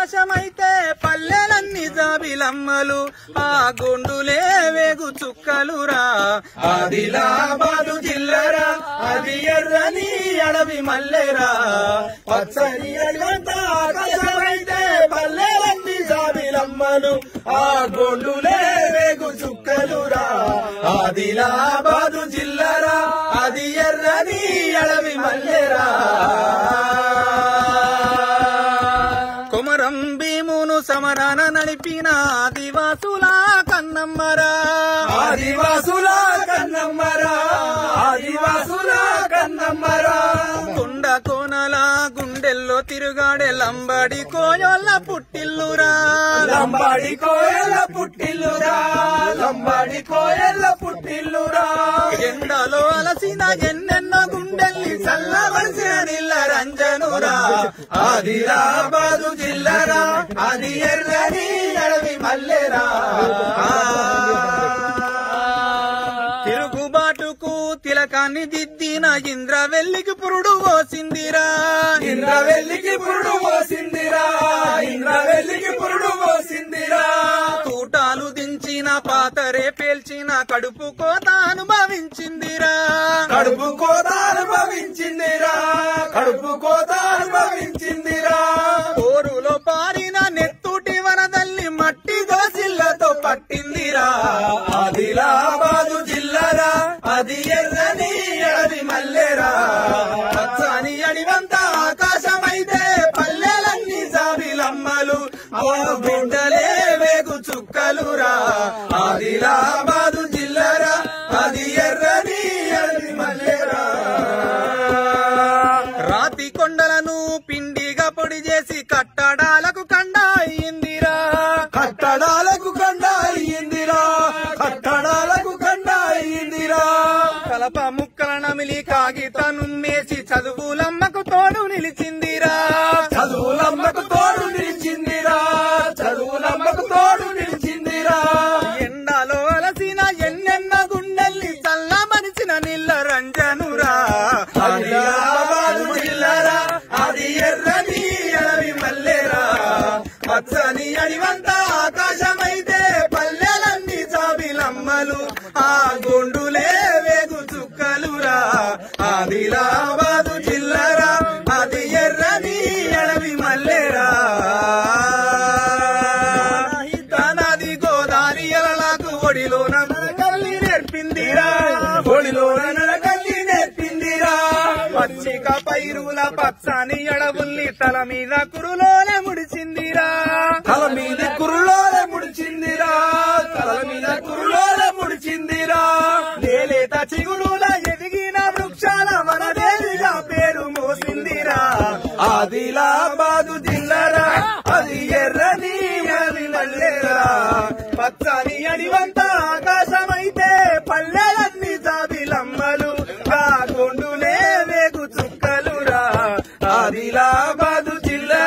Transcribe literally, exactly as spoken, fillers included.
ఆకాశమైతే పల్లెలన్నీ జాబిలమ్మలు ఆ గుండులే వేగు చుక్కలురా ఆదిలాబాదు జిల్లరా అది ఎర్రని అడవి మల్లెరా పచ్చని అడవంతా ఆకాశమైతే పల్లెలన్నీ జాబిలమ్మలు ఆ గుండులే వేగు చుక్కలురా ఆదిలాబాదు జిల్లరా అది ఎర్రని అడవి మల్లెరా కొమరం భీమును సమరాన నడిపిన ఆదివాసుల కన్నమ్మరా ఆదివాసుల కన్నమ్మరా ఆదివాసుల కన్నమ్మరా కొండ కోనల గుండెల్లో తిరుగాడే లంబడి కోయొల్ల పుట్టిల్లురా లంబాడి కోయల పుట్టిల్లురా లంబాడి కోయల పుట్టిల్లురా ఎండలో అలసిన ఎన్నెన్నో గుండెల్ని చల్లవలసిన నిల్ల రంజనురా ఆదిలాబాదు జిల్లరా అది ఎర్రని అడవి మల్లెరా తిరుగుబాటుకు తిలకాన్ని దిద్దిన ఇంద్రవెల్లికి పురుడు పోసిందిరా ఇంద్రవెల్లికి పురుడు పోసిందిరా ఇంద్రవెల్లికి పురుడు పోసిందిరా తూటాలు దించిన పాతరే పేల్చిన కడుపు కోత అనుభవించిందిరా కడుపు కోత అనుభవించిందిరా కడుపు కోత అనుభవించిందిరా కోరులో పారిన నెత్తుటి వరదల్ని మట్టి దోసిళ్లతో పట్టిందిరా ఆదిలాబాదు జిల్లరా అది ఎర్రని అడవి మల్లెరా పచ్చని అడివంతా ఆకాశమైతే పల్లెలన్నీ జాబిలమ్మలు ఆ బిడ్డలే వేగు చుక్కలురా ఆదిలాబాదు జిల్లరా అది ఎర్రని అడవి మల్లెరా రాతి కొండలను పిండిగా పొడి చేసి కట్టడాలకు కండ అయ్యిందిరా కట్టడాలకు కండ అయ్యిందిరా కట్టడాలకు కండ అయ్యిందిరా కలప ముక్కల నమిలి కాగితను మేసి చదువులమ్మకు తోడు నిలిచిందిరా చదువులమ్మకు తోడు నిలిచిందిరా చదువులమ్మకు తోడు నిలిచిందిరా ఎండలో అలసిన ఎన్నెన్న గుండెల్ని చల్లమనిచిన నిల్ల రంజనురా ఆదిలాబాదు జిల్లరా అది ఎర్రని అడవి మల్లెరా పచ్చని అడివంతా ఆకాశమైతే పల్లెలన్నీ జాబిలమ్మలు ఆ గుండులే వేగు చుక్కలురా ఆదిలాబాదు జిల్లరా అది ఎర్రని అడవి మల్లెరా తనది గోదావరి ఎలలకు ఒడిలోన కల్లి నేర్పిందిరా ఒడిలోన నడకల్లి నేర్పిందిరా పచ్చిక పైరుల పచ్చని అడవుల్ని తల మీద కురులోనే ముడిచిందిరా తల మీద కురులోనే ముడిచిందిరా తల మీద కురులోనే ముడిచిందిరా నేలేత చిగురుల ఎదిగిన వృక్షాల మనదేవిగా పేరు మోసిందిరా ఆదిలాబాదు జిల్లరా అది ఎర్రని అడవి మల్లెరా పచ్చని అడివంతా ఆకాశమైతే పల్లెలన్నీ జాబిలమ్మలు ఆ గుండులే వేగు చుక్కలురా ఆదిలాబాదు జిల్లరా